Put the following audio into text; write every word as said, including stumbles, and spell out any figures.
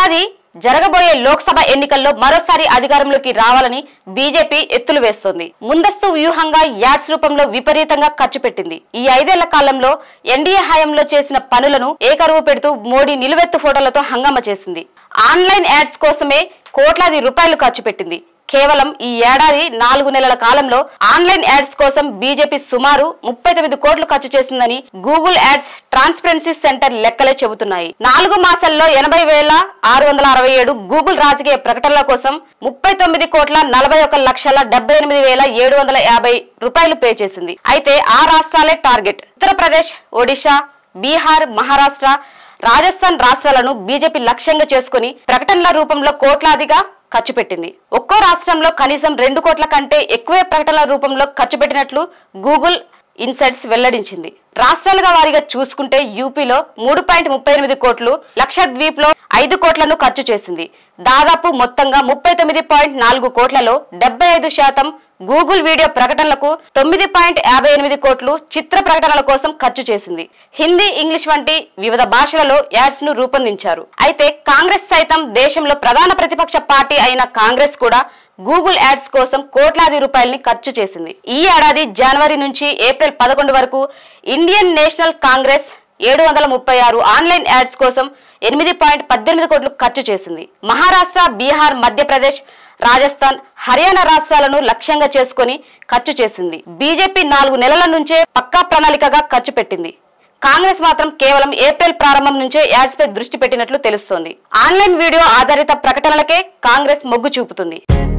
ఏడాది జరగబోయే లోక్సభ ఎన్నికల్లో మరోసారి అధికారంలోకి రావాలని బీజేపీ ఎత్తులు వేస్తోంది. ముందస్తు వ్యూహంగా యాడ్స్ రూపంలో విపరీతంగా ఖర్చు పెట్టింది. ఈ ఐదేళ్ల కాలంలో ఎన్డీఏ హయాంలో చేసిన పనులను ఏకరువు పెడుతూ మోడీ నిలువెత్తు ఫోటోలతో హంగామా చేసింది. ఆన్లైన్ యాడ్స్ కోసమే కోట్లాది రూపాయలు ఖర్చు పెట్టింది. కేవలం ఈ ఏడాది నాలుగు నెలల కాలంలో ఆన్లైన్ యాడ్స్ కోసం బీజేపీ సుమారు ముప్పై తొమ్మిది కోట్లు ఖర్చు చేసిందని గూగుల్ యాడ్స్ ట్రాన్స్పరెన్సీ సెంటర్ లెక్కలే చెబుతున్నాయి. నాలుగు మాసాల్లో ఎనభై వేల ఆరు వందల అరవై ఏడు గూగుల్ రాజకీయ ప్రకటనల కోసం ముప్పై తొమ్మిది కోట్ల నలభై ఒక లక్షల డెబ్బై ఎనిమిది వేల ఏడు వందల యాభై రూపాయలు పే చేసింది. అయితే ఆ రాష్ట్రాలే టార్గెట్. ఉత్తరప్రదేశ్, ఒడిశా, బీహార్, మహారాష్ట్ర, రాజస్థాన్ రాష్ట్రాలను బీజేపీ లక్ష్యంగా చేసుకుని ప్రకటనల రూపంలో కోట్లాదిగా ఖర్చు పెట్టింది. ఒక్కో రాష్ట్రంలో కనీసం రెండు కోట్ల కంటే ఎక్కువే ప్రకటనల రూపంలో ఖర్చు పెట్టినట్లు గూగుల్ ఇన్సైట్స్ వెల్లడించింది. రాష్ట్రాలుగా వారీగా చూసుకుంటే యూపీలో మూడు పాయింట్ ముప్పై ఎనిమిది కోట్లు, లక్షద్వీప్ లో ఐదు కోట్లను ఖర్చు చేసింది. దాదాపు మొత్తంగా ముప్పై తొమ్మిది పాయింట్ నాలుగు కోట్లలో డెబ్బై ఐదు శాతం గూగుల్ వీడియో ప్రకటనలకు, తొమ్మిది పాయింట్ యాభై ఎనిమిది కోట్లు చిత్ర ప్రకటనల కోసం ఖర్చు చేసింది. హిందీ, ఇంగ్లీష్ వంటి వివిధ భాషలలో యాడ్స్ ను రూపొందించారు. అయితే కాంగ్రెస్ సైతం, దేశంలో ప్రధాన ప్రతిపక్ష పార్టీ అయిన కాంగ్రెస్ కూడా గూగుల్ యాడ్స్ కోసం కోట్లాది రూపాయలని ఖర్చు చేసింది. ఈ ఏడాది జనవరి నుంచి ఏప్రిల్ పదకొండు వరకు ఇండియన్ నేషనల్ కాంగ్రెస్ ఏడు వందల ముప్పై ఆరు ఆన్లైన్ యాడ్స్ కోసం ఎనిమిది పాయింట్ పద్దెనిమిది కోట్లు ఖర్చు చేసింది. మహారాష్ట్ర, బీహార్, మధ్యప్రదేశ్, రాజస్థాన్, హర్యానా రాష్ట్రాలను లక్ష్యంగా చేసుకుని ఖర్చు చేసింది. బీజేపీ నాలుగు నెలల నుంచే పక్కా ప్రణాళికగా ఖర్చు పెట్టింది. కాంగ్రెస్ మాత్రం కేవలం ఏప్రిల్ ప్రారంభం నుంచే యాడ్స్ పై దృష్టి పెట్టినట్లు తెలుస్తోంది. ఆన్లైన్ వీడియో ఆధారిత ప్రకటనలకే కాంగ్రెస్ మొగ్గు చూపుతుంది.